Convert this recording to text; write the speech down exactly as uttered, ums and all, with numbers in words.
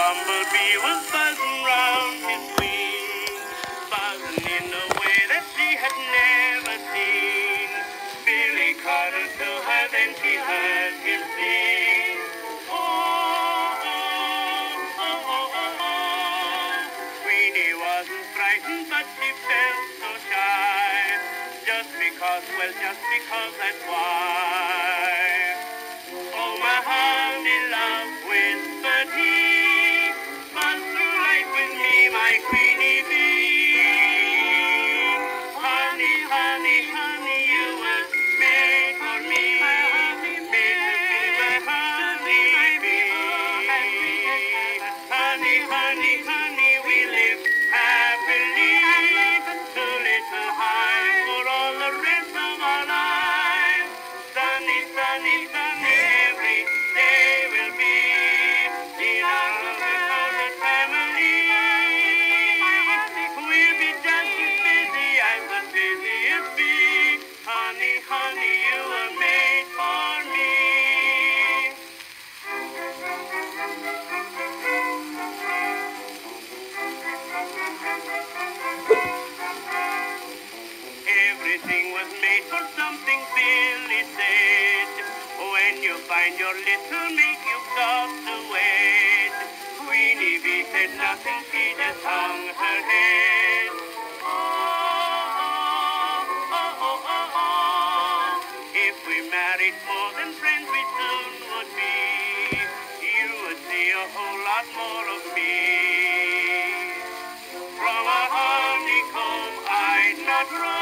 bumblebee was buzzing round his wing, buzzing in a way that she had never seen. Billy cuddled to her, then she heard him sing. Oh, oh, oh, oh, oh, oh. Queenie wasn't frightened, but she felt so shy. Just because, well, just because that's why. Oh, my honey love, whispered he, buzz through life with me, my Queenie bee. Honey, honey, honey, you were made for me, made to be my honey bee. Honey, honey, honey, we live happily, too little high for all the rest of our lives. Sunny, sunny, sunny, every day will be in our loving family. We'll be just as busy as the busiest bee. Honey, honey, you were made for me. Everything was made for something, Billy said. When you find your little mate, you've got to wait. Queenie bee said nothing, she just hung her head. Oh, oh, oh, oh, oh, oh. If we married more than friends, we soon would be. You would see a whole lot more of me. From a honeycomb I'd not run.